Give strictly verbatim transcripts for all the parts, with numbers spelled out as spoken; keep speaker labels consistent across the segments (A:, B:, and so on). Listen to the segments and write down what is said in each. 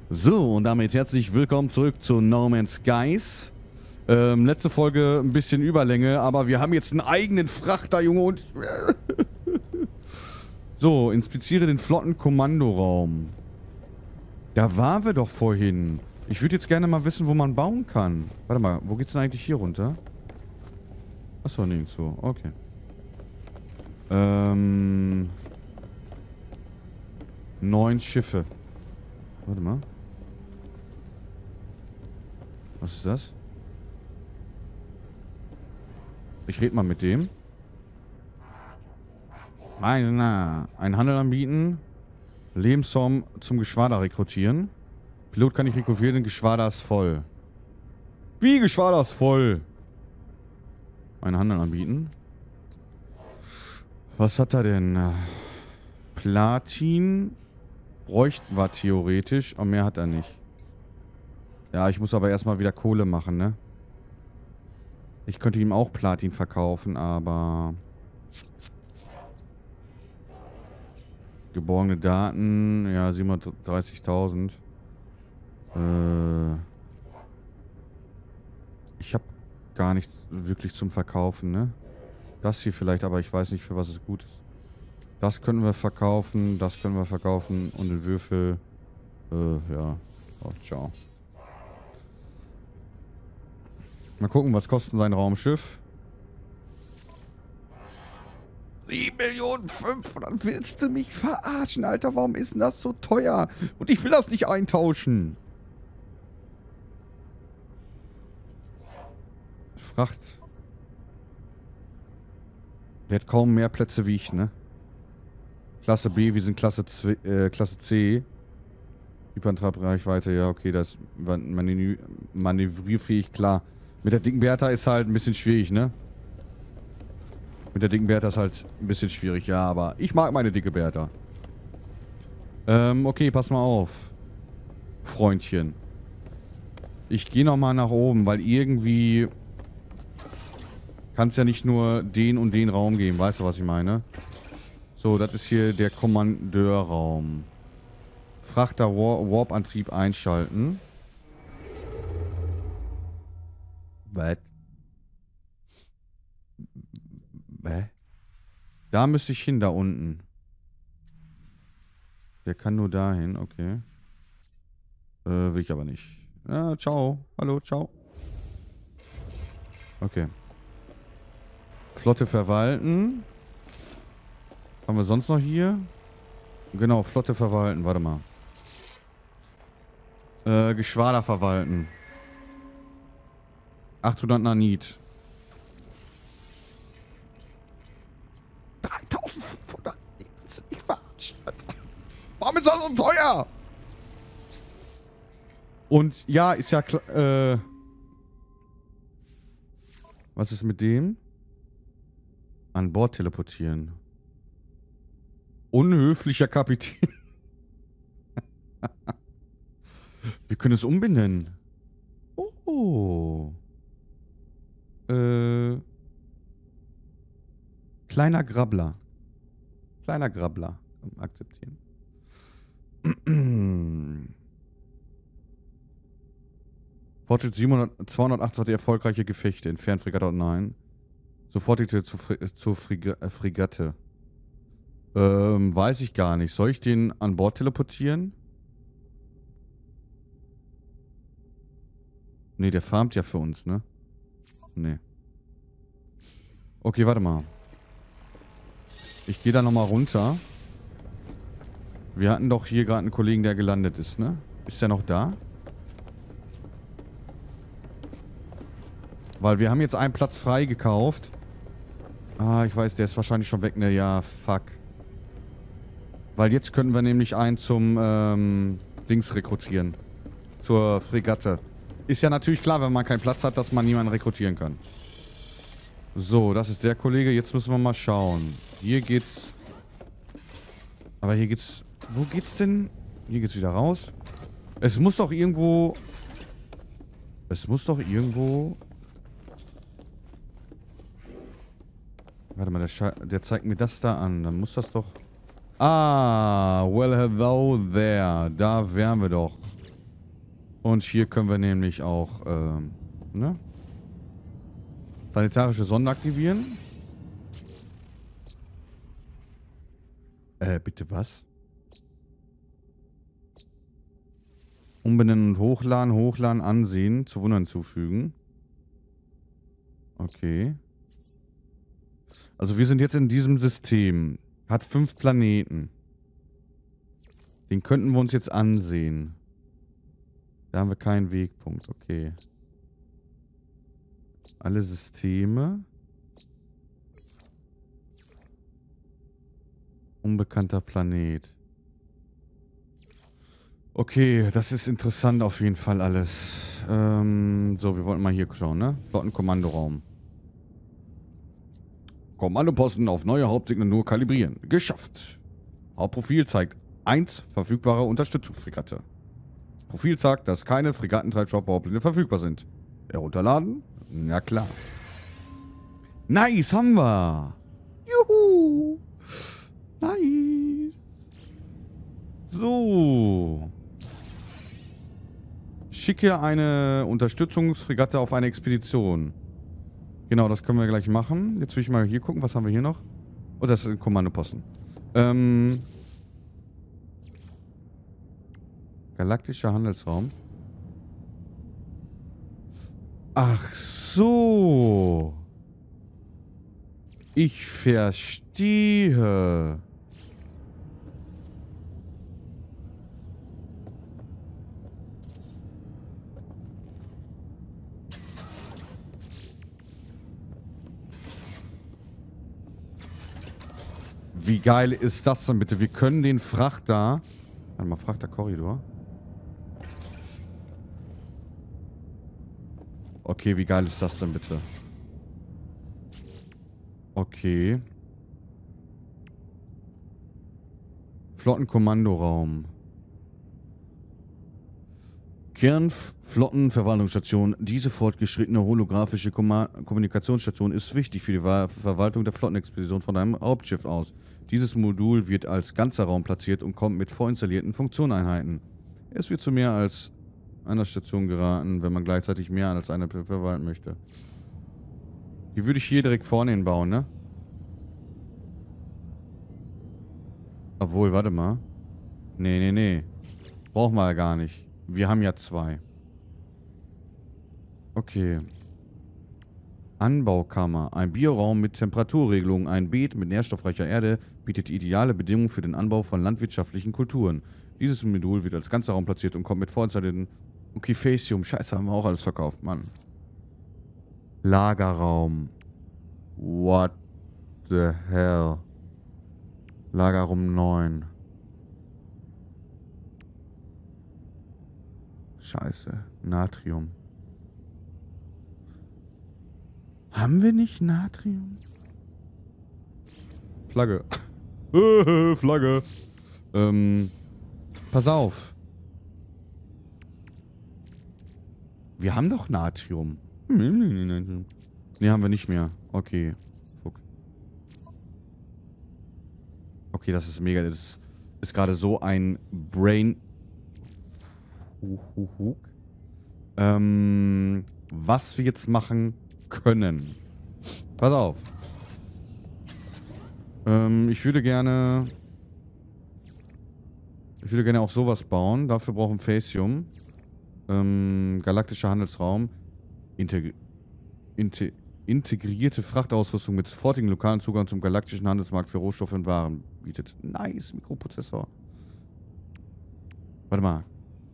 A: So, und damit herzlich willkommen zurück zu No Man's Skies. Ähm, letzte Folge ein bisschen Überlänge, aber wir haben jetzt einen eigenen Frachter, Junge, und... So, inspiziere den Flottenkommandoraum. Da waren wir doch vorhin. Ich würde jetzt gerne mal wissen, wo man bauen kann. Warte mal, wo geht's denn eigentlich hier runter? Achso, nirgendwo. Okay. Ähm... Neun Schiffe. Warte mal. Was ist das? Ich rede mal mit dem. Ein, ein Handel anbieten. Lebensraum zum Geschwader rekrutieren. Pilot kann ich rekrutieren, Geschwader ist voll. Wie Geschwader ist voll? Ein Handel anbieten. Was hat er denn? Platin bräuchten wir theoretisch, aber mehr hat er nicht. Ja, ich muss aber erstmal wieder Kohle machen, ne? Ich könnte ihm auch Platin verkaufen, aber... Geborgene Daten, ja, siebenhundertdreißigtausend. Äh... Ich habe gar nichts wirklich zum Verkaufen, ne? Das hier vielleicht, aber ich weiß nicht, für was es gut ist. Das können wir verkaufen, das können wir verkaufen und den Würfel, äh, ja. Oh, ciao. Mal gucken, was kostet sein Raumschiff? sieben Millionen fünfhundert. Willst du mich verarschen, Alter? Warum ist denn das so teuer? Und ich will das nicht eintauschen. Fracht. Der hat kaum mehr Plätze wie ich, ne? Klasse B, wir sind Klasse, zwei, äh, Klasse C. Hypertrabreichweite, ja, okay, das ist manövrierfähig, klar. Mit der dicken Bertha ist halt ein bisschen schwierig, ne? Mit der dicken Bertha ist halt ein bisschen schwierig, ja, aber ich mag meine dicke Bertha. Ähm, okay, pass mal auf. Freundchen. Ich gehe nochmal nach oben, weil irgendwie kann es ja nicht nur den und den Raum geben, weißt du, was ich meine? So, das ist hier der Kommandeurraum. Frachter War Warp-Antrieb einschalten. Was? Hä? Da müsste ich hin, da unten. Der kann nur dahin, okay. Äh, will ich aber nicht. Ja, ciao. Hallo, ciao. Okay. Flotte verwalten. Haben wir sonst noch hier? Genau, Flotte verwalten. Warte mal. Äh, Geschwader verwalten. achthundert Nanit. dreitausendfünfhundert. Ich verarschen. Warum ist das so teuer? Und ja, ist ja klar. Äh, was ist mit dem? An Bord teleportieren. Unhöflicher Kapitän. Wir können es umbenennen. Oh. Äh. Kleiner Grabbler. Kleiner Grabbler. Akzeptieren. Fortschritt siebenhundert, zweihundertachtzig erfolgreiche Gefechte. Entfernt Fregatte und nein. Sofortige zur, Fre zur Frega äh, Fregatte. Ähm, weiß ich gar nicht. Soll ich den an Bord teleportieren? Ne, der farmt ja für uns, ne? Ne. Okay, warte mal. Ich gehe da nochmal runter. Wir hatten doch hier gerade einen Kollegen, der gelandet ist, ne? Ist der noch da? Weil wir haben jetzt einen Platz frei gekauft. Ah, ich weiß, der ist wahrscheinlich schon weg, ne? Ja, fuck. Weil jetzt können wir nämlich einen zum ähm, Dings rekrutieren. Zur Fregatte. Ist ja natürlich klar, wenn man keinen Platz hat, dass man niemanden rekrutieren kann. So, das ist der Kollege. Jetzt müssen wir mal schauen. Hier geht's... Aber hier geht's... Wo geht's denn? Hier geht's wieder raus. Es muss doch irgendwo... Es muss doch irgendwo... Warte mal, der, Sche der zeigt mir das da an. Dann muss das doch... Ah, well hello there. Da wären wir doch. Und hier können wir nämlich auch, ähm, ne? Planetarische Sonde aktivieren. Äh, bitte was? Umbenennen und hochladen, hochladen, ansehen, zu Wundern zufügen. Okay. Also wir sind jetzt in diesem System. Hat fünf Planeten. Den könnten wir uns jetzt ansehen. Da haben wir keinen Wegpunkt. Okay. Alle Systeme. Unbekannter Planet. Okay, das ist interessant auf jeden Fall alles. Ähm, so, wir wollten mal hier schauen, ne? Flottenkommandoraum. Kommandoposten auf neue Hauptsignatur kalibrieren. Geschafft. Hauptprofil zeigt eins verfügbare Unterstützungsfregatte. Profil sagt, dass keine Fregattentreibstoffbaupläne verfügbar sind. Herunterladen? Na klar. Nice, haben wir. Juhu. Nice. So. Schicke eine Unterstützungsfregatte auf eine Expedition. Genau, das können wir gleich machen. Jetzt will ich mal hier gucken, was haben wir hier noch? Oh, das ist ein Kommandoposten. Ähm... Galaktischer Handelsraum. Ach so. Ich verstehe. Wie geil ist das denn bitte? Wir können den Frachter... Warte mal, Frachterkorridor. Okay, wie geil ist das denn bitte? Okay. Flottenkommandoraum. Kernflottenverwaltungsstation. Diese fortgeschrittene holographische Komma Kommunikationsstation ist wichtig für die Ver Verwaltung der Flottenexpedition von einem Hauptschiff aus. Dieses Modul wird als ganzer Raum platziert und kommt mit vorinstallierten Funktioneinheiten. Es wird zu mehr als einer Station geraten, wenn man gleichzeitig mehr als eine verwalten möchte. Die würde ich hier direkt vorne hinbauen, ne? Obwohl, warte mal. Nee, nee, nee. Brauchen wir ja gar nicht. Wir haben ja zwei. Okay. Anbaukammer. Ein Bioraum mit Temperaturregelung. Ein Beet mit nährstoffreicher Erde bietet ideale Bedingungen für den Anbau von landwirtschaftlichen Kulturen. Dieses Modul wird als ganzer Raum platziert und kommt mit vorinstallierten... Okay, Facium. Scheiße, haben wir auch alles verkauft, Mann. Lagerraum. What the hell? Lagerraum neun. Scheiße. Natrium. Haben wir nicht Natrium? Flagge. Flagge. Ähm. Pass auf. Wir haben doch Natrium. Ne, haben wir nicht mehr. Okay. Fuck. Okay, das ist mega. Das ist, ist gerade so ein Brain... Ähm, was wir jetzt machen können. Pass auf. Ähm, ich würde gerne... Ich würde gerne auch sowas bauen. Dafür brauchen wir Facium. Ähm, galaktischer Handelsraum. Integ Inte integrierte Frachtausrüstung mit sofortigen lokalen Zugang zum galaktischen Handelsmarkt für Rohstoffe und Waren bietet. Nice, Mikroprozessor. Warte mal.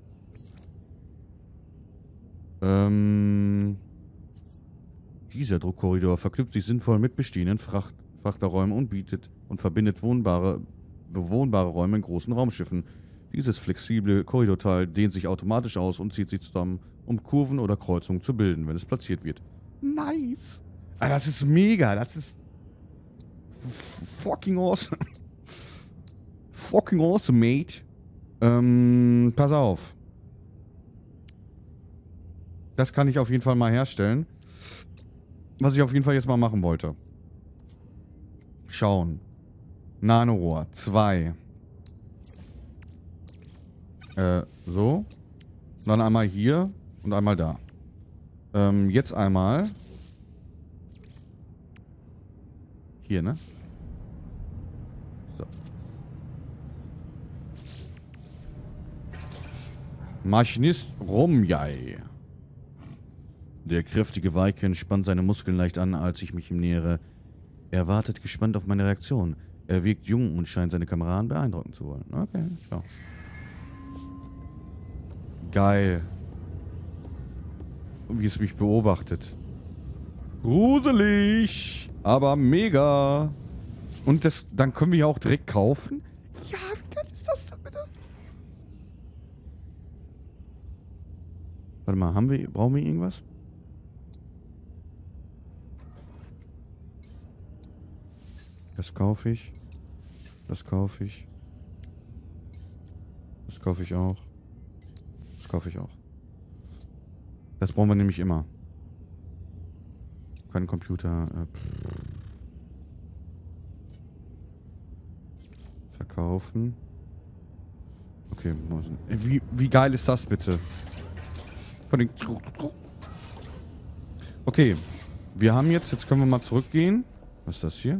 A: Ähm, dieser Druckkorridor verknüpft sich sinnvoll mit bestehenden Fracht Frachterräumen und bietet und verbindet wohnbare, bewohnbare Räume in großen Raumschiffen. Dieses flexible Korridorteil dehnt sich automatisch aus und zieht sich zusammen, um Kurven oder Kreuzungen zu bilden, wenn es platziert wird. Nice! Ah, das ist mega! Das ist fucking awesome! Fucking awesome, mate! Ähm, pass auf. Das kann ich auf jeden Fall mal herstellen. Was ich auf jeden Fall jetzt mal machen wollte. Schauen. Nanorohr. zwei. Äh, so. Und dann einmal hier und einmal da. Ähm, jetzt einmal. Hier, ne? So. Maschinist Romjai. Der kräftige Viken spannt seine Muskeln leicht an, als ich mich ihm nähere. Er wartet gespannt auf meine Reaktion. Er wirkt jung und scheint seine Kameraden beeindrucken zu wollen. Okay, schau. Geil. Wie es mich beobachtet. Gruselig. Aber mega. Und das, dann können wir ja auch direkt kaufen. Ja, wie geil ist das denn bitte? Warte mal, haben wir, brauchen wir irgendwas? Das kaufe ich. Das kaufe ich. Das kaufe ich auch. Das kaufe ich auch. Das brauchen wir nämlich immer. Kein Computer. Äh, verkaufen. Okay. Wie, wie geil ist das bitte? Von den okay. Wir haben jetzt, jetzt können wir mal zurückgehen. Was ist das hier?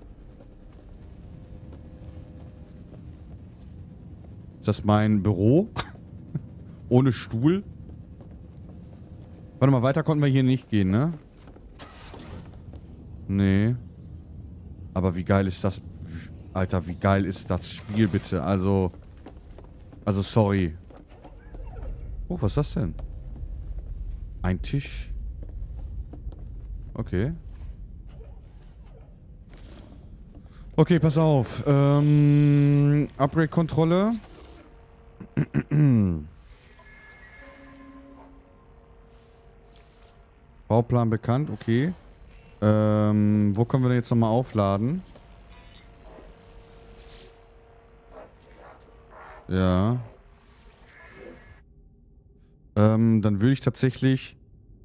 A: Ist das mein Büro? Ohne Stuhl? Warte mal, weiter konnten wir hier nicht gehen, ne? Nee. Aber wie geil ist das? Alter, wie geil ist das Spiel bitte? Also... Also, sorry. Oh, was ist das denn? Ein Tisch. Okay. Okay, pass auf. Ähm... Upgrade-Kontrolle. Bauplan bekannt, okay. Ähm, wo können wir denn jetzt nochmal aufladen? Ja. Ähm, dann würde ich tatsächlich...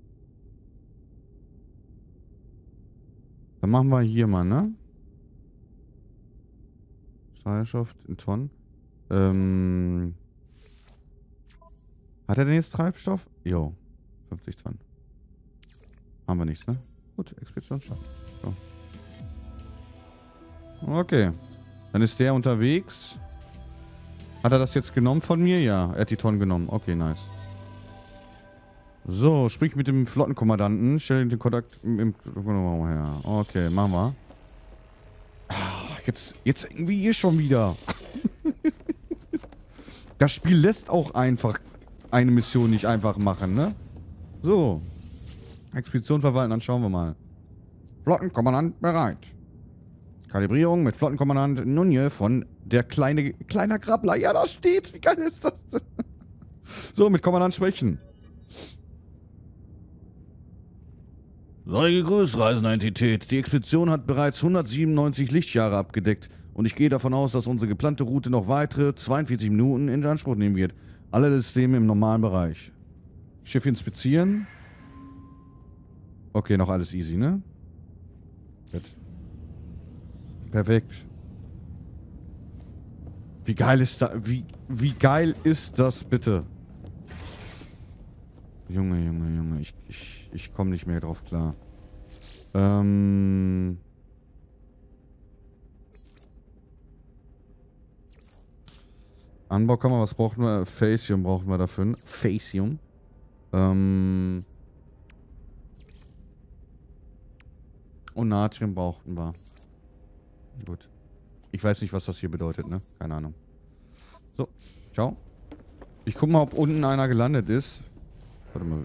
A: Dann machen wir hier mal, ne? Treibstoff in Tonnen. Ähm... Hat er denn jetzt Treibstoff? Jo. fünfzig Tonnen. Haben wir nichts, ne? Gut, Expedition schaffen. So. Okay. Dann ist der unterwegs. Hat er das jetzt genommen von mir? Ja, er hat die Tonnen genommen. Okay, nice. So, sprich mit dem Flottenkommandanten. Stell den Kontakt im... im her. Okay, machen wir. Jetzt, jetzt irgendwie hier schon wieder. Das Spiel lässt auch einfach eine Mission nicht einfach machen, ne? So. Expedition verwalten, dann schauen wir mal. Flottenkommandant bereit. Kalibrierung mit Flottenkommandant Nunje von der kleine, kleiner Krabbler. Ja, da steht. Wie geil ist das denn? So, mit Kommandant sprechen. Sei gegrüßt, reisende Entität. Die Expedition hat bereits hundertsiebenundneunzig Lichtjahre abgedeckt und ich gehe davon aus, dass unsere geplante Route noch weitere zweiundvierzig Minuten in Anspruch nehmen wird. Alle Systeme im normalen Bereich. Schiff inspizieren. Okay, noch alles easy, ne? Gut. Perfekt. Wie geil ist da... Wie, wie geil ist das bitte? Junge, Junge, Junge. Ich, ich, ich komme nicht mehr drauf klar. Ähm... Anbaukammer, was brauchen wir? Facium brauchen wir dafür. Facium. Ähm... Und Natrium brauchten wir. Gut. Ich weiß nicht, was das hier bedeutet, ne? Keine Ahnung. So, ciao. Ich guck mal, ob unten einer gelandet ist. Warte mal.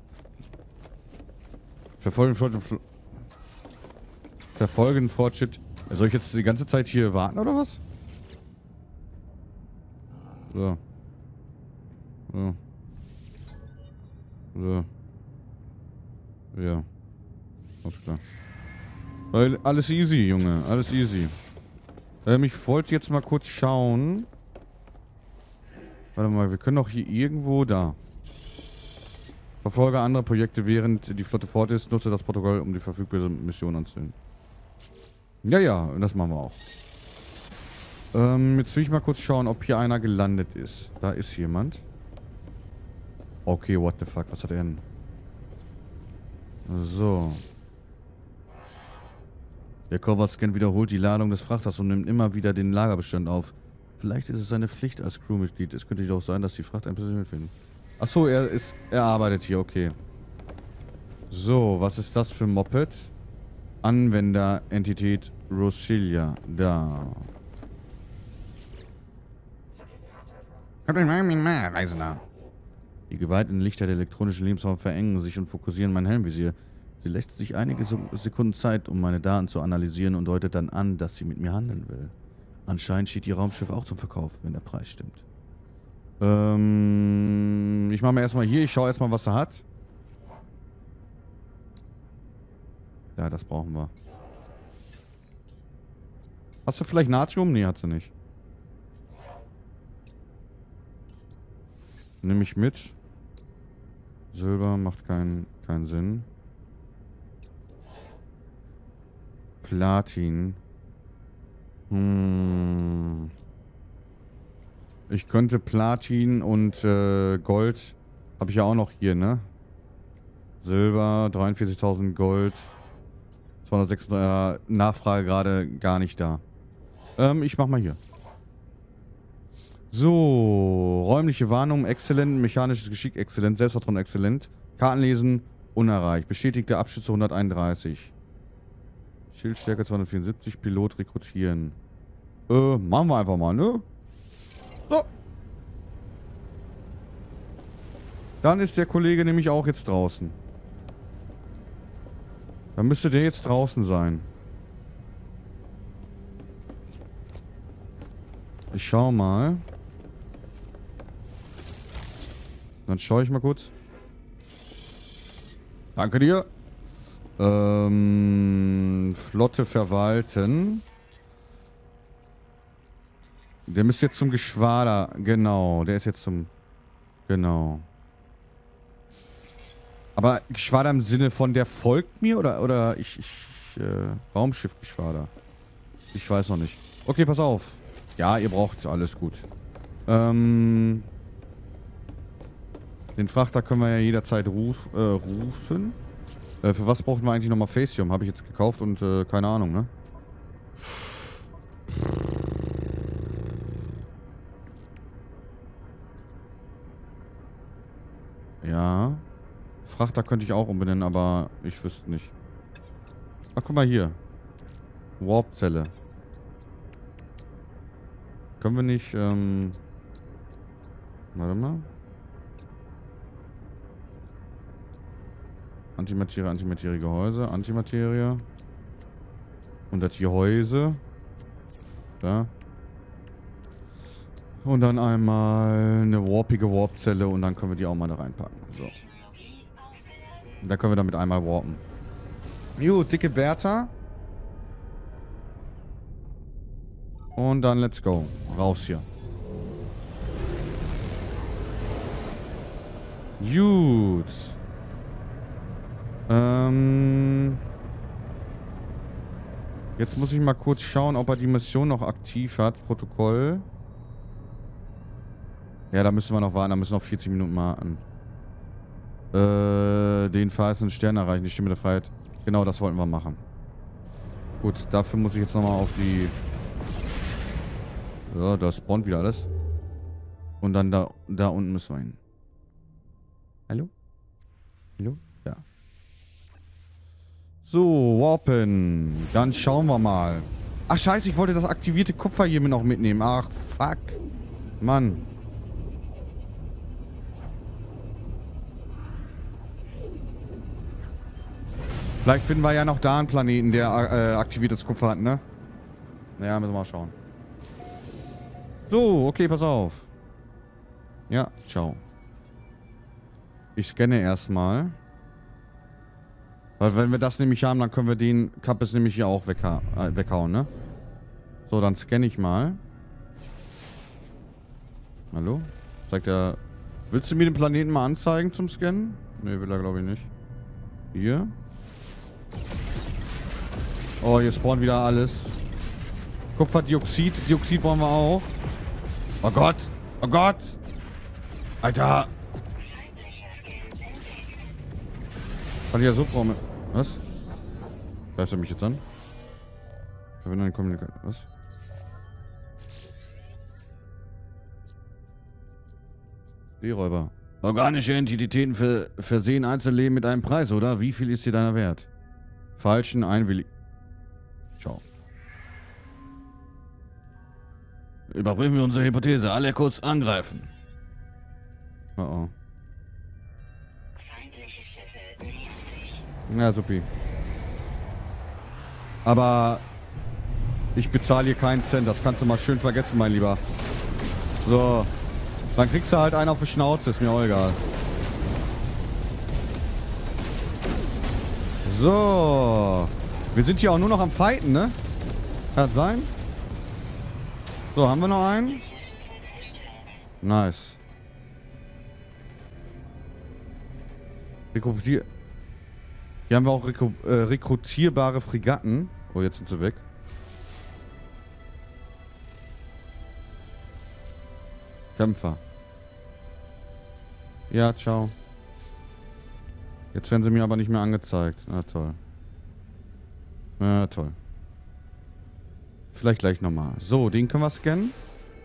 A: Verfolgen Fortschritt. Verfolgen Fortschritt. Soll ich jetzt die ganze Zeit hier warten, oder was? So. So. So. Ja. Alles klar. Weil alles easy, Junge. Alles easy. Ähm, ich wollte jetzt mal kurz schauen. Warte mal, wir können doch hier irgendwo da. Verfolge andere Projekte, während die Flotte fort ist. Nutze das Protokoll, um die verfügbare Mission anzunehmen. Ja, ja, das machen wir auch. Ähm, jetzt will ich mal kurz schauen, ob hier einer gelandet ist. Da ist jemand. Okay, what the fuck, was hat er denn? So. Der Covert-Scan wiederholt die Ladung des Frachters und nimmt immer wieder den Lagerbestand auf. Vielleicht ist es seine Pflicht als Crewmitglied. Es könnte jedoch sein, dass die Fracht ein bisschen mitfinden. Achso, er ist. Er arbeitet hier, okay. So, was ist das für ein Moped? Anwender, Entität, Rosilia. Da. Reisender. Die geweihten Lichter der elektronischen Lebensraum verengen sich und fokussieren mein Helmvisier. Sie lässt sich einige Sekunden Zeit, um meine Daten zu analysieren und deutet dann an, dass sie mit mir handeln will. Anscheinend steht ihr Raumschiff auch zum Verkauf, wenn der Preis stimmt. Ähm, ich mache mir erstmal hier, ich schaue erstmal, was er hat. Ja, das brauchen wir. Hast du vielleicht Natrium? Nee, hat sie nicht. Nehme ich mit. Silber macht keinen keinen Sinn. Platin. Hm. Ich könnte Platin und äh, Gold. Habe ich ja auch noch hier, ne? Silber, dreiundvierzigtausend Gold. zweihundertsechsunddreißig. Äh, Nachfrage gerade gar nicht da. Ähm, ich mach mal hier. So. Räumliche Warnung, exzellent. Mechanisches Geschick, exzellent. Selbstvertrauen, exzellent. Kartenlesen, unerreicht. Bestätigte Abschüsse, hunderteinunddreißig. Schildstärke zweihundertvierundsiebzig. Pilot rekrutieren. Äh, machen wir einfach mal, ne? So. Dann ist der Kollege nämlich auch jetzt draußen. Dann müsste der jetzt draußen sein. Ich schau mal. Dann schaue ich mal kurz. Danke dir. Ähm, Flotte verwalten. Der müsste jetzt zum Geschwader. Genau, der ist jetzt zum... Genau. Aber Geschwader im Sinne von, der folgt mir? Oder, oder ich... ich äh, Raumschiffgeschwader. Ich weiß noch nicht. Okay, pass auf. Ja, ihr braucht alles gut. Ähm... Den Frachter können wir ja jederzeit ruf, äh, rufen. Äh, für was brauchen wir eigentlich nochmal Facium? Habe ich jetzt gekauft und äh, keine Ahnung, ne? Ja. Frachter könnte ich auch umbenennen, aber ich wüsste nicht. Ach, guck mal hier. Warpzelle. Können wir nicht, ähm... Warte mal. Antimaterie, Antimaterie, Gehäuse, Antimaterie. Und das Gehäuse. Da. Und dann einmal eine warpige Warpzelle und dann können wir die auch mal da reinpacken. So. Und da können wir damit einmal warpen. Gut, dicke Wärter. Und dann let's go. Raus hier. Gut. Ähm... Jetzt muss ich mal kurz schauen, ob er die Mission noch aktiv hat. Protokoll. Ja, da müssen wir noch warten. Da müssen wir noch vierzig Minuten warten. Äh, den verheißenen Stern erreichen. Die Stimme der Freiheit. Genau, das wollten wir machen. Gut, dafür muss ich jetzt nochmal auf die... Ja, da spawnt wieder alles. Und dann da, da unten müssen wir hin. Hallo? Hallo? Ja. So, warpen. Dann schauen wir mal. Ach, scheiße, ich wollte das aktivierte Kupfer hier noch mitnehmen. Ach, fuck. Mann. Vielleicht finden wir ja noch da einen Planeten, der äh, aktiviertes Kupfer hat, ne? Naja, müssen wir mal schauen. So, okay, pass auf. Ja, ciao. Ich scanne erstmal. Weil wenn wir das nämlich haben, dann können wir den Kappes nämlich hier auch wegha äh, weghauen, ne? So, dann scanne ich mal. Hallo? Zeigt er... Willst du mir den Planeten mal anzeigen zum Scannen? Ne, will er glaube ich nicht. Hier. Oh, hier spawnt wieder alles. Kupferdioxid. Dioxid brauchen wir auch. Oh Gott. Oh Gott. Alter. Kann ich ja so brauchen. Was? Greift er mich jetzt an? Verwende eine Kommunikation. Was? Seeräuber. Organische Entitäten ver versehen Einzelleben mit einem Preis, oder? Wie viel ist dir deiner wert? Falschen Einwillig... Ciao. Überprüfen wir unsere Hypothese. Alle kurz angreifen. Oh oh.
B: Feindliche Schiffe nähern sich.
A: Ja, supi. Aber ich bezahle hier keinen Cent. Das kannst du mal schön vergessen, mein Lieber. So. Dann kriegst du halt einen auf die Schnauze. Ist mir auch egal. So. Wir sind hier auch nur noch am Fighten, ne? Kann das sein? So, haben wir noch einen? Nice. Rekrutier... Hier haben wir auch rekru äh, rekrutierbare Fregatten. Oh, jetzt sind sie weg. Kämpfer. Ja, ciao. Jetzt werden sie mir aber nicht mehr angezeigt. Na toll. Na toll. Vielleicht gleich nochmal. So, den können wir scannen.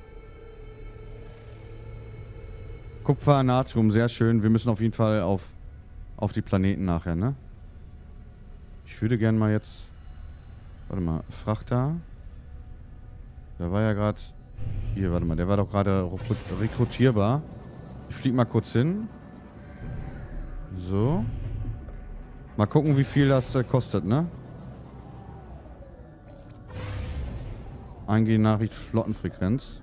A: Kupfer, Natrium, sehr schön. Wir müssen auf jeden Fall auf, auf die Planeten nachher, ne? Ich würde gerne mal jetzt... Warte mal, Frachter. Der war ja gerade... Hier, warte mal, der war doch gerade rekrutierbar. Ich fliege mal kurz hin. So. Mal gucken, wie viel das äh, kostet, ne? Eingehende Nachricht, Flottenfrequenz.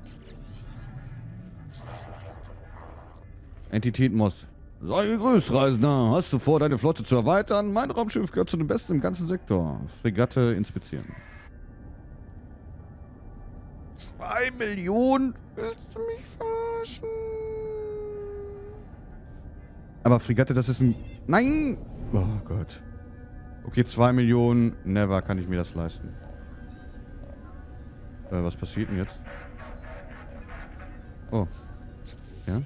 A: Entität Moss. Sei gegrüßt, Reisender. Hast du vor, deine Flotte zu erweitern? Mein Raumschiff gehört zu den besten im ganzen Sektor. Fregatte inspizieren. Zwei Millionen? Willst du mich verarschen? Aber Fregatte, das ist ein... Nein! Oh Gott. Okay, zwei Millionen. Never kann ich mir das leisten. Äh, was passiert denn jetzt? Oh. Ja?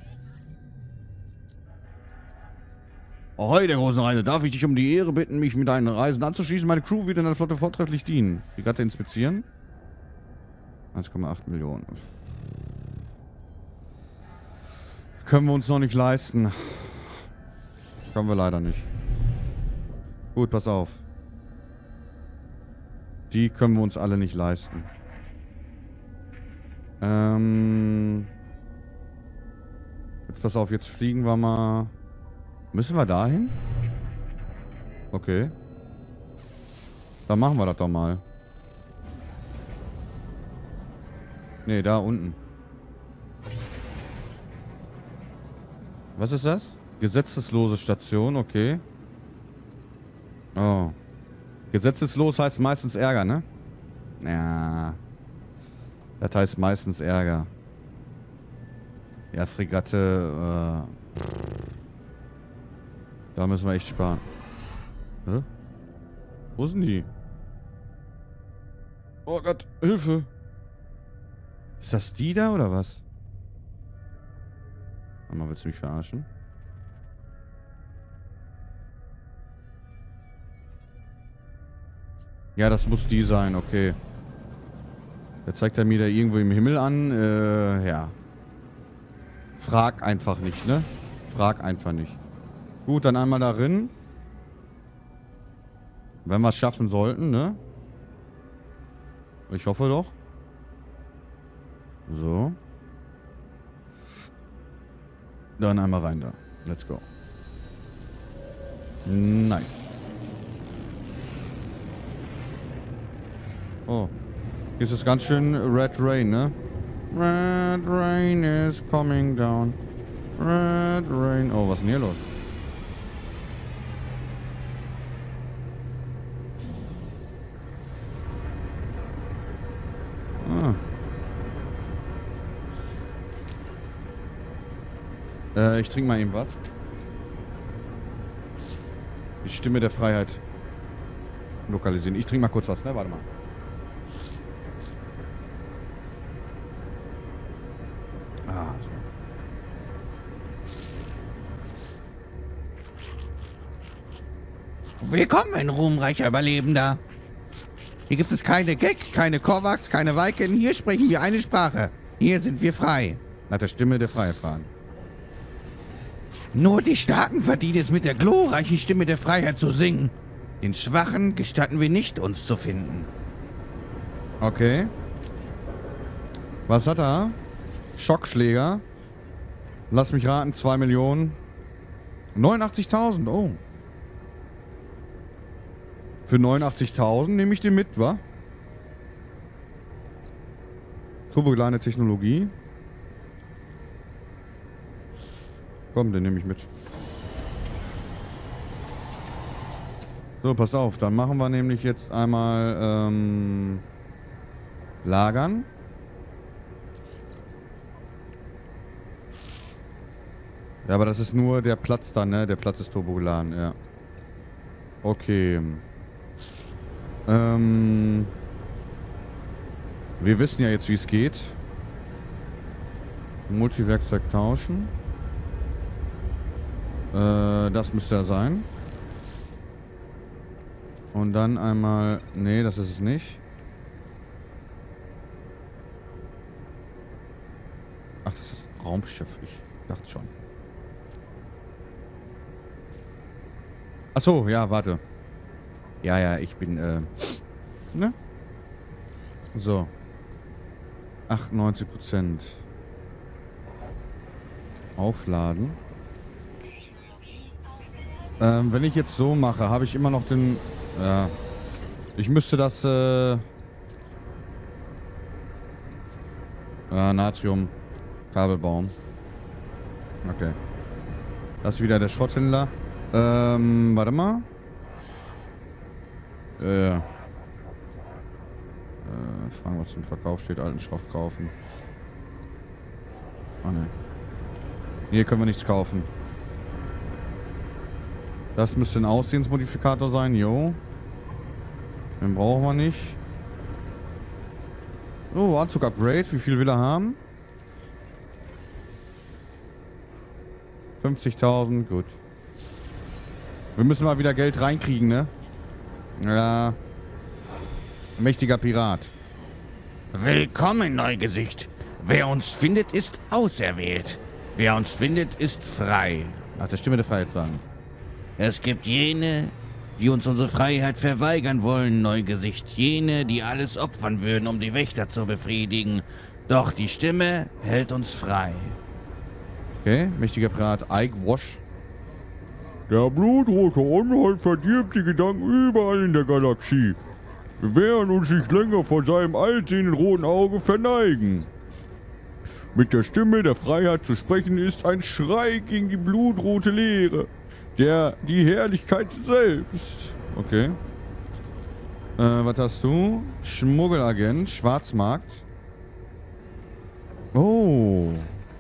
A: Ahoi, der großen Reise. Darf ich dich um die Ehre bitten, mich mit deinen Reisen anzuschließen? Meine Crew wird in der Flotte vortrefflich dienen. Fregatte inspizieren. eins Komma acht Millionen. Können wir uns noch nicht leisten. Können wir leider nicht. Gut, pass auf. Die können wir uns alle nicht leisten. Ähm... Jetzt pass auf, jetzt fliegen wir mal... Müssen wir dahin? Okay. Dann machen wir das doch mal. Ne, da unten. Was ist das? Gesetzeslose Station, okay. Oh. Gesetzeslos heißt meistens Ärger, ne? Ja. Das heißt meistens Ärger. Ja, Fregatte, äh... Da müssen wir echt sparen. Hä? Wo sind die? Oh Gott, Hilfe! Ist das die da oder was? Mama, willst du mich verarschen? Ja, das muss die sein, okay. Da zeigt er mir da irgendwo im Himmel an. Äh, ja. Frag einfach nicht, ne? Frag einfach nicht. Gut, dann einmal darin. Wenn wir es schaffen sollten, ne? Ich hoffe doch. So. Dann einmal rein da. Let's go. Nice. Oh. Hier ist es ganz schön Red Rain, ne? Red Rain is coming down. Red Rain. Oh, was ist denn hier los? Ah. Äh, ich trinke mal eben was. Die Stimme der Freiheit lokalisieren. Ich trinke mal kurz was, ne? Warte mal. Ah, so.
C: Willkommen, ruhmreicher Überlebender. Hier gibt es keine Gek, keine Korvax, keine Viken. Hier sprechen wir eine Sprache. Hier sind wir frei.
A: Nach der Stimme der Freiheit fragen.
C: Nur die Starken verdienen es, mit der glorreichen Stimme der Freiheit zu singen. Den Schwachen gestatten wir nicht, uns zu finden.
A: Okay. Was hat er? Schockschläger. Lass mich raten, zwei Millionen. neunundachtzigtausend, oh. Für neunundachtzigtausend nehme ich den mit, wa? Turbogeladene Technologie. Komm, den nehme ich mit. So, pass auf. Dann machen wir nämlich jetzt einmal ähm, lagern. Ja, aber das ist nur der Platz dann, ne? Der Platz ist turbogeladen, ja. Okay. Ähm... Wir wissen ja jetzt, wie es geht. Multiwerkzeug tauschen. Äh, das müsste er sein. Und dann einmal... Nee, das ist es nicht. Ach, das ist Raumschiff. Ich dachte schon. Ach so, ja, warte. Ja, ja, ich bin, äh... Ne? So. achtundneunzig Prozent. Aufladen. Ähm, wenn ich jetzt so mache, habe ich immer noch den... Ja. Ich müsste das, äh... äh Natrium. Kabel bauen. Okay. Das ist wieder der Schrotthändler. Ähm, warte mal. Äh. äh fragen, was zum Verkauf steht. Alten Schrott kaufen. Oh ne. Hier können wir nichts kaufen. Das müsste ein Aussehensmodifikator sein, jo. Den brauchen wir nicht. Oh, Anzug Upgrade. Wie viel will er haben? fünfzigtausend, gut. Wir müssen mal wieder Geld reinkriegen, ne? Ja. Mächtiger Pirat.
C: Willkommen, Neugesicht. Wer uns findet, ist auserwählt. Wer uns findet, ist frei.
A: Nach der Stimme der Freiheit sagen.
C: Es gibt jene, die uns unsere Freiheit verweigern wollen, Neugesicht. Jene, die alles opfern würden, um die Wächter zu befriedigen. Doch die Stimme hält uns frei.
A: Okay, mächtiger Pirat Ike Wash.
D: Der blutrote Unhold verdirbt die Gedanken überall in der Galaxie. Wir werden uns nicht länger vor seinem allsehenden roten Auge verneigen. Mit der Stimme der Freiheit zu sprechen ist ein Schrei gegen die blutrote Leere. Der, die Herrlichkeit selbst.
A: Okay. Äh, was hast du? Schmuggelagent, Schwarzmarkt. Oh.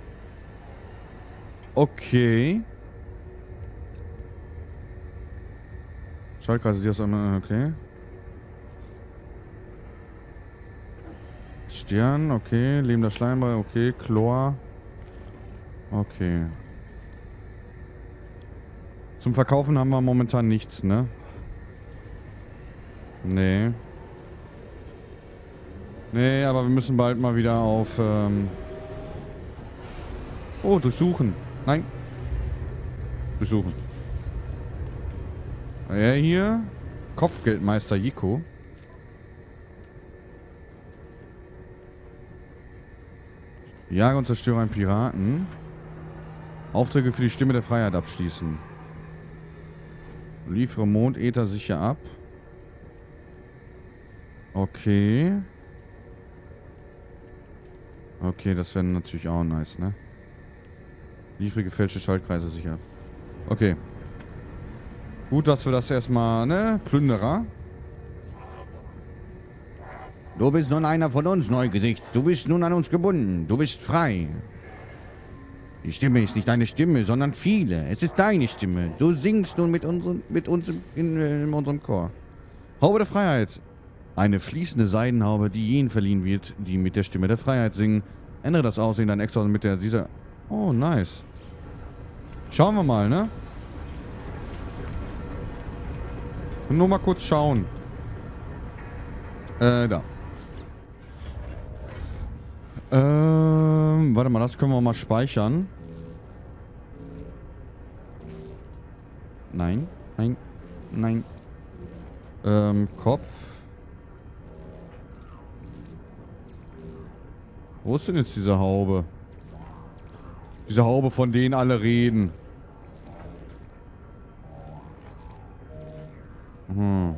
A: Okay. Schaltkreise, die aus einmal. Okay. Stern, okay. Lebender Schleimball, okay. Chlor. Okay. Zum Verkaufen haben wir momentan nichts, ne? Nee. Nee, aber wir müssen bald mal wieder auf... Ähm oh, durchsuchen. Nein. Durchsuchen. Er hier. Kopfgeldmeister Jiko. Jager und zerstöre einen Piraten. Aufträge für die Stimme der Freiheit abschließen. Liefere Mondäther sicher ab. Okay. Okay, das wäre natürlich auch nice, ne? Liefere gefälschte Schaltkreise sicher ab. Okay. Gut, dass wir das erstmal, ne? Plünderer.
C: Du bist nun einer von uns, Neugesicht. Du bist nun an uns gebunden. Du bist frei. Die Stimme ist nicht deine Stimme, sondern viele. Es ist deine Stimme. Du singst nun mit, unseren, mit uns in, in, in unserem Chor.
A: Haube der Freiheit. Eine fließende Seidenhaube, die jenen verliehen wird, die mit der Stimme der Freiheit singen. Ändere das Aussehen deiner Extra mit der dieser... Oh, nice. Schauen wir mal, ne? Nur mal kurz schauen. Äh, da. Ähm, warte mal, das können wir mal speichern. Nein, nein, nein. Ähm, Kopf. Wo ist denn jetzt diese Haube? Diese Haube, von denen alle reden. Hm.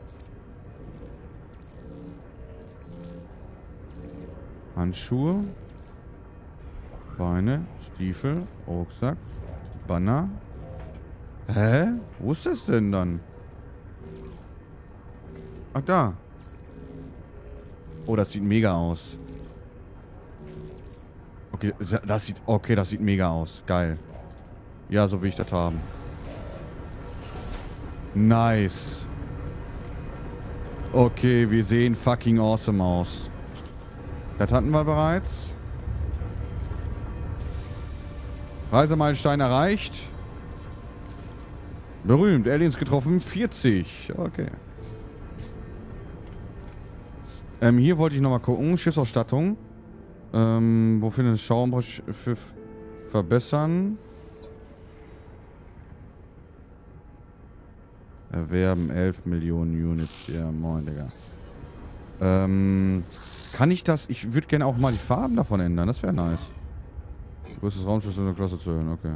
A: Handschuhe. Beine. Stiefel. Rucksack. Banner. Hä? Wo ist das denn dann? Ach, da. Oh, das sieht mega aus. Okay, das sieht... Okay, das sieht mega aus. Geil. Ja, so will ich das haben. Nice. Okay, wir sehen fucking awesome aus. Das hatten wir bereits. Reisemeilenstein erreicht. Berühmt. Aliens getroffen. vierzig. Okay. Ähm, hier wollte ich nochmal gucken. Schiffsausstattung. Ähm, wo findet es Schaum für verbessern? Erwerben elf Millionen Units. Ja, moin, Digga. Ähm, kann ich das? Ich würde gerne auch mal die Farben davon ändern. Das wäre nice. Größtes Raumschiff in der Klasse zu erhöhen. Okay.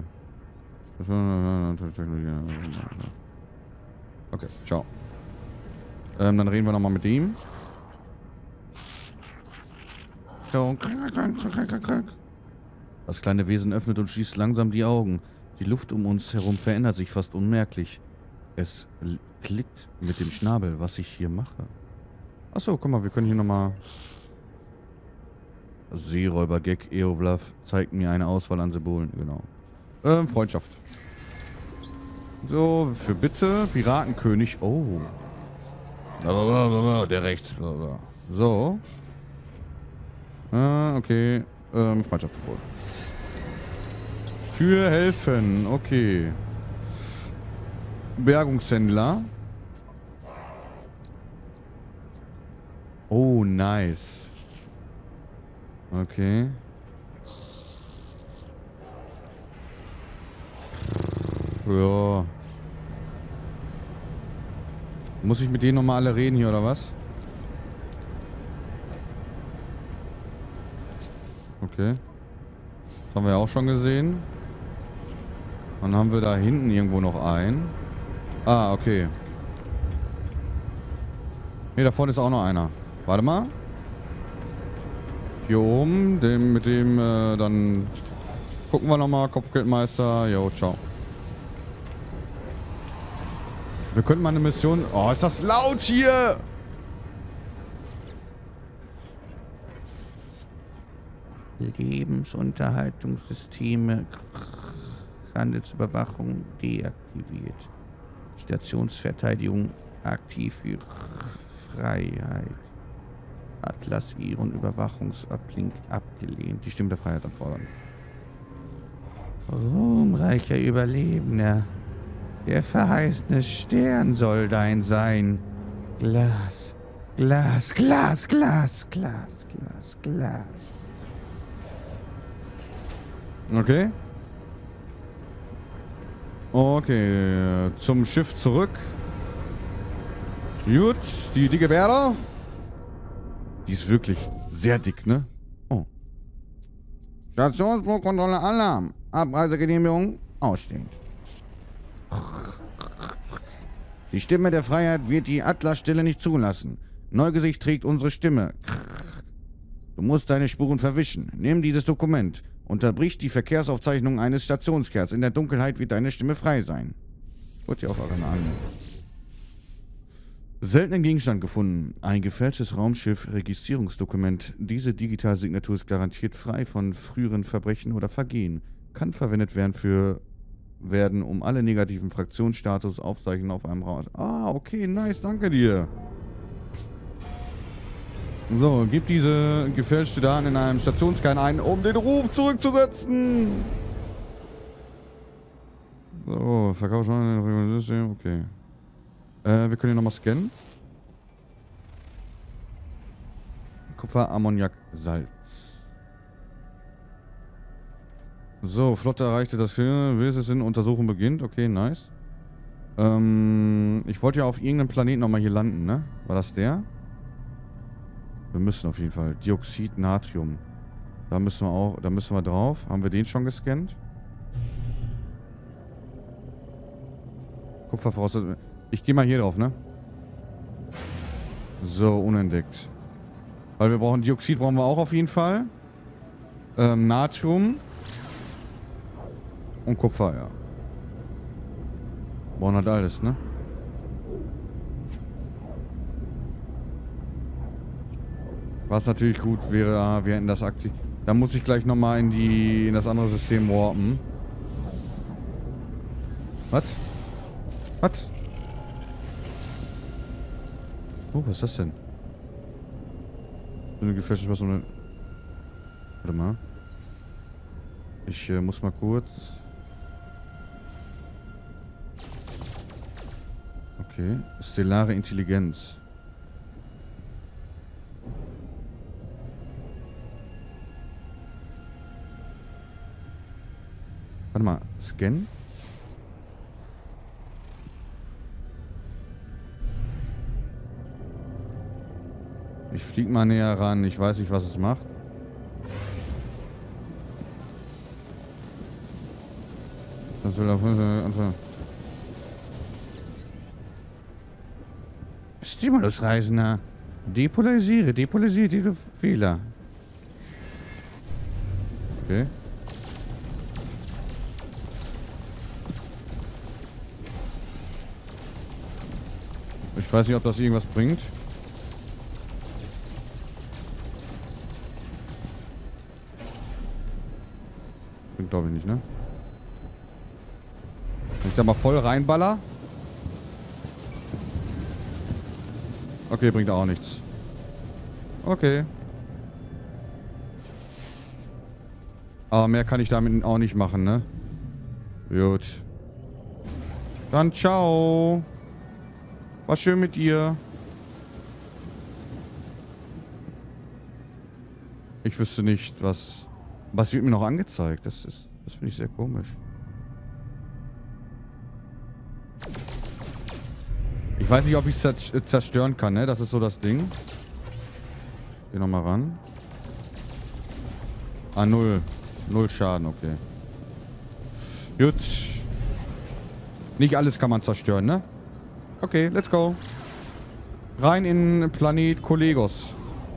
A: Okay, ciao. Ähm, dann reden wir nochmal mit ihm. Das kleine Wesen öffnet und schließt langsam die Augen. Die Luft um uns herum verändert sich fast unmerklich. Es klickt mit dem Schnabel, was ich hier mache. Achso, guck mal, wir können hier nochmal... Seeräuber-Gag, Eovlav zeigt mir eine Auswahl an Symbolen. Genau. Ähm, Freundschaft. So, für bitte. Piratenkönig. Oh. Der rechts. So. Ah, okay. Ähm, Freundschaftsgebot. Für helfen. Okay. Bergungshändler. Oh, nice. Okay. Ja. Muss ich mit denen nochmal alle reden hier, oder was? Okay. Das haben wir ja auch schon gesehen. Dann haben wir da hinten irgendwo noch einen. Ah, okay. Ne, da vorne ist auch noch einer. Warte mal. Hier oben, dem, mit dem, äh, dann gucken wir nochmal. Kopfgeldmeister. Jo, ciao. Wir könnten mal eine Mission... Oh, ist das laut hier! Lebensunterhaltungssysteme. Handelsüberwachung deaktiviert. Stationsverteidigung aktiv für Freiheit. Atlas Ion Überwachungsuplink abgelehnt. Die Stimme der Freiheit anfordern. Ruhmreicher Überlebender. Der verheißene Stern soll dein sein. Glas, Glas, Glas, Glas, Glas, Glas, Glas. Okay. Okay, zum Schiff zurück. Gut, die dicke Bäre. Die ist wirklich sehr dick, ne? Oh. Stationsblockkontrolle Alarm. Abreisegenehmigung ausstehend. Die Stimme der Freiheit wird die Atlasstille nicht zulassen. Neugesicht trägt unsere Stimme. Du musst deine Spuren verwischen. Nimm dieses Dokument. Unterbrich die Verkehrsaufzeichnung eines Stationskerns. In der Dunkelheit wird deine Stimme frei sein. Gut, ja, auf eure an. Seltenen Gegenstand gefunden. Ein gefälschtes Raumschiff-Registrierungsdokument. Diese Digitalsignatur ist garantiert frei von früheren Verbrechen oder Vergehen. Kann verwendet werden für werden, um alle negativen Fraktionsstatus aufzeichnen auf einem Raum. Ah, okay, nice, danke dir. So, gib diese gefälschte Daten in einem Stationskern ein, um den Ruf zurückzusetzen. So, Verkauf schon in System, okay. Äh, wir können hier nochmal scannen. Kupfer, Ammoniak, Salz. So, Flotte erreichte das hier. Wie ist es in Untersuchung beginnt? Okay, nice. Ähm, ich wollte ja auf irgendeinem Planeten nochmal hier landen, ne? War das der? Wir müssen auf jeden Fall. Dioxid, Natrium. Da müssen wir auch, da müssen wir drauf. Haben wir den schon gescannt? Kupfervoraussetzung. Ich gehe mal hier drauf, ne? So, unentdeckt. Weil wir brauchen Dioxid, brauchen wir auch auf jeden Fall. Ähm, Natrium. Und Kupfer, ja. Brauchen halt alles, ne? Was natürlich gut wäre, ah, wir hätten das aktiv. Da muss ich gleich nochmal in die in das andere System warpen. Was? Was? Oh, was ist das denn? So eine gefälschte was so eine. Warte mal. Ich äh, muss mal kurz. Okay. Stellare Intelligenz. Warte mal. Scan? Ich flieg mal näher ran. Ich weiß nicht, was es macht. Das will auf jeden Fall anfangen. Stimulusreisender. Depolarisiere, depolarisiere diese Fehler. Okay. Ich weiß nicht, ob das irgendwas bringt. Bringt glaube ich nicht, ne? Wenn ich da mal voll reinballer. Okay, bringt auch nichts. Okay. Aber mehr kann ich damit auch nicht machen, ne? Gut. Dann ciao. War schön mit dir. Ich wüsste nicht, was... Was wird mir noch angezeigt? Das ist... Das finde ich sehr komisch. Ich weiß nicht, ob ich es zerstören kann, ne? Das ist so das Ding. Geh nochmal ran. Ah, null. Null Schaden, okay. Gut. Nicht alles kann man zerstören, ne? Okay, let's go. Rein in Planet Kollegos.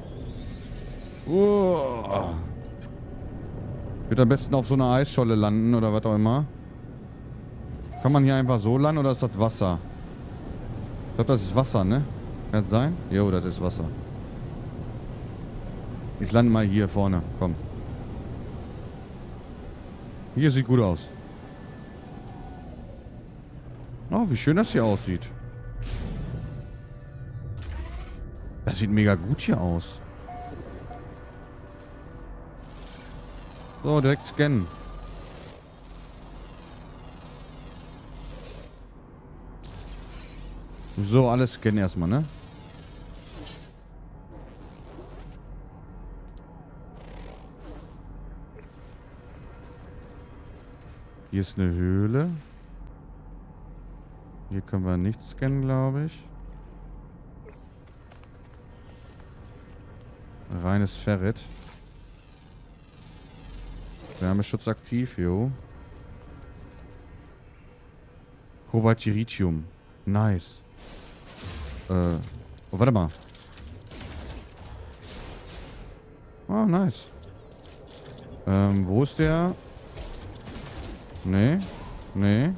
A: Oh. Wird am besten auf so einer Eisscholle landen oder was auch immer. Kann man hier einfach so landen oder ist das Wasser? Ich glaube, das ist Wasser, ne? Kann das sein? Jo, das ist Wasser. Ich lande mal hier vorne. Komm. Hier sieht gut aus. Oh, wie schön das hier aussieht. Das sieht mega gut hier aus. So, direkt scannen. So, alles scannen erstmal, ne? Hier ist eine Höhle. Hier können wir nichts scannen, glaube ich. Reines Ferrit. Wärmeschutz aktiv, jo. Kobaltiritium. Nice. Äh, oh, warte mal. Oh, nice. Ähm, wo ist der? Nee. Nee.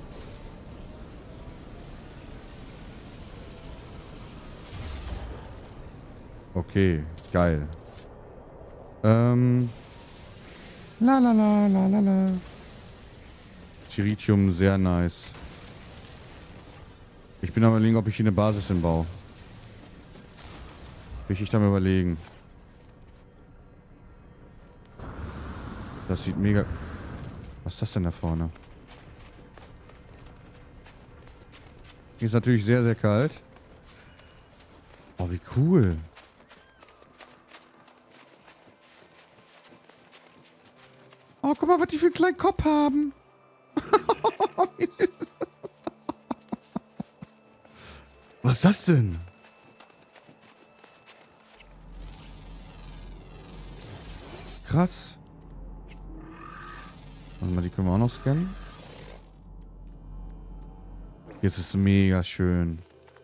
A: Okay, geil. Ähm. La la la la la la. Tiritium, sehr nice. Ich bin am überlegen, ob ich hier eine Basis hinbaue. Will ich dann überlegen. Das sieht mega... Was ist das denn da vorne? Hier ist natürlich sehr, sehr kalt. Oh, wie cool. Oh, guck mal, was die für einen kleinen Kopf haben. Was ist das denn? Krass. Warte mal, die können wir auch noch scannen. Jetzt ist es mega schön.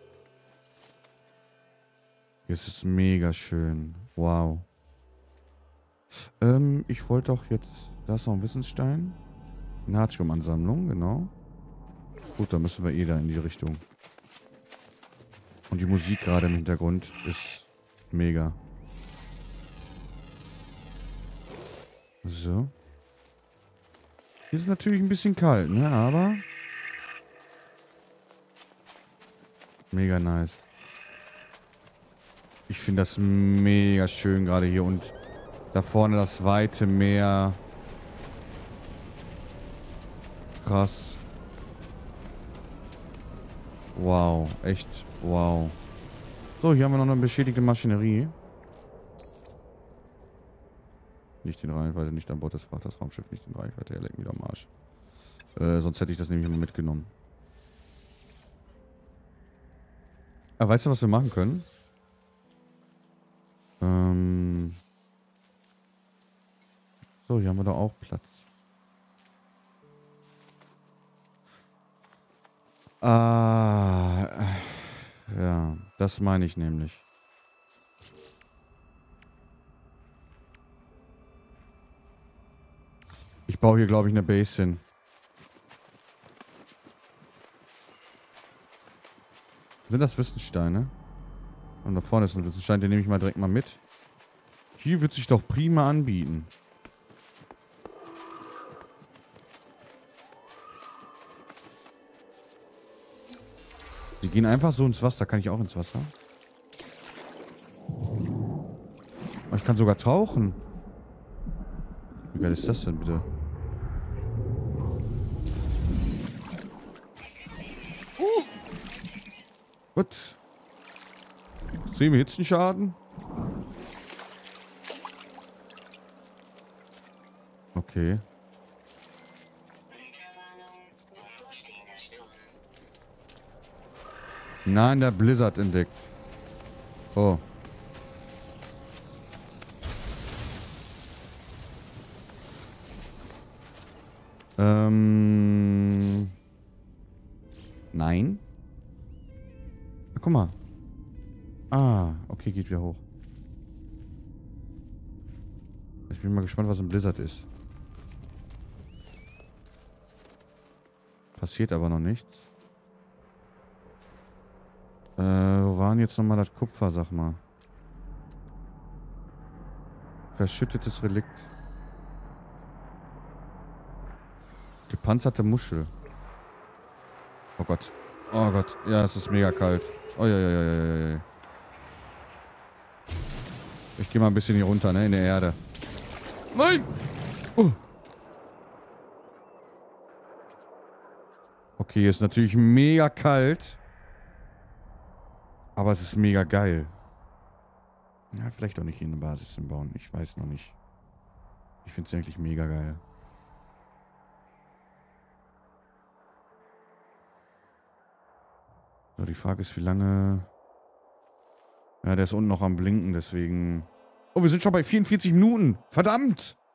A: Jetzt ist es mega schön. Wow. Ähm, ich wollte doch jetzt... Da ist noch ein Wissensstein. Natriumansammlung, genau. Gut, dann müssen wir eh da in die Richtung. Und die Musik gerade im Hintergrund ist mega. So. Hier ist natürlich ein bisschen kalt, ne? Aber... Mega nice. Ich finde das mega schön gerade hier. Und da vorne das weite Meer. Krass. Wow. Echt wow. So, hier haben wir noch eine beschädigte Maschinerie. Nicht in Reichweite, nicht an Bord des Frachters, Raumschiff, nicht in Reichweite. Er leckt mich am Arsch. Äh, sonst hätte ich das nämlich immer mitgenommen. Ah, weißt du, was wir machen können? Ähm... So, hier haben wir doch auch Platz. Ah, ja, das meine ich nämlich. Ich baue hier, glaube ich, eine Base hin. Sind das Wissenssteine? Und da vorne ist ein Wissensstein, den nehme ich mal direkt mal mit. Hier wird sich doch prima anbieten. Die gehen einfach so ins Wasser. Kann ich auch ins Wasser? Oh, ich kann sogar tauchen. Wie geil ist das denn bitte? Uh. Gut. Sehen wir jetzt einen Schaden? Okay. Nein, der Blizzard entdeckt. Oh. Ähm. Nein. Ah, guck mal. Ah, okay, geht wieder hoch. Ich bin mal gespannt, was ein Blizzard ist. Passiert aber noch nichts. Äh, wo war denn jetzt nochmal das Kupfer, sag mal? Verschüttetes Relikt. Gepanzerte Muschel. Oh Gott. Oh Gott. Ja, es ist mega kalt. Oh, ja, ja, ja, ja, ja. Ich gehe mal ein bisschen hier runter, ne? In der Erde. Nein! Oh. Okay, hier ist natürlich mega kalt. Aber es ist mega geil. Ja, vielleicht auch nicht hier eine Basis hinbauen. Ich weiß noch nicht. Ich finde es eigentlich mega geil. So, die Frage ist, wie lange... Ja, der ist unten noch am Blinken, deswegen... Oh, wir sind schon bei vierundvierzig Minuten. Verdammt!